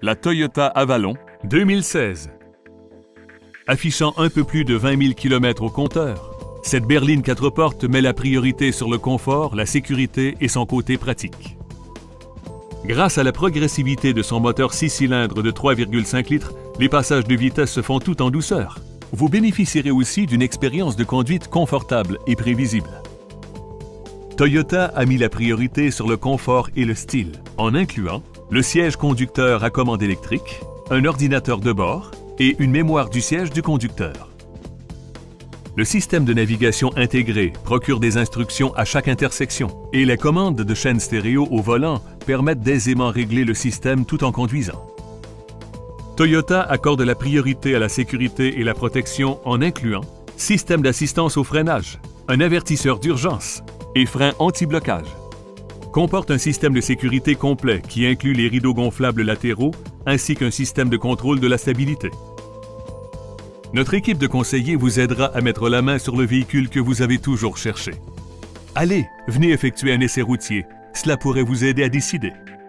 la Toyota Avalon 2016. Affichant un peu plus de 20 000 km au compteur, cette berline 4 portes met la priorité sur le confort, la sécurité et son côté pratique. Grâce à la progressivité de son moteur 6 cylindres de 3,5 litres, les passages de vitesse se font tout en douceur. Vous bénéficierez aussi d'une expérience de conduite confortable et prévisible. Toyota a mis la priorité sur le confort et le style, en incluant le siège conducteur à commande électrique, un ordinateur de bord et une mémoire du siège du conducteur. Le système de navigation intégré procure des instructions à chaque intersection et les commandes de chaîne stéréo au volant permettent d'aisément régler le système tout en conduisant. Toyota accorde la priorité à la sécurité et la protection en incluant système d'assistance au freinage, un avertisseur d'urgence et frein anti-blocage. Comporte un système de sécurité complet qui inclut les rideaux gonflables latéraux ainsi qu'un système de contrôle de la stabilité. Notre équipe de conseillers vous aidera à mettre la main sur le véhicule que vous avez toujours cherché. Allez, venez effectuer un essai routier. Cela pourrait vous aider à décider.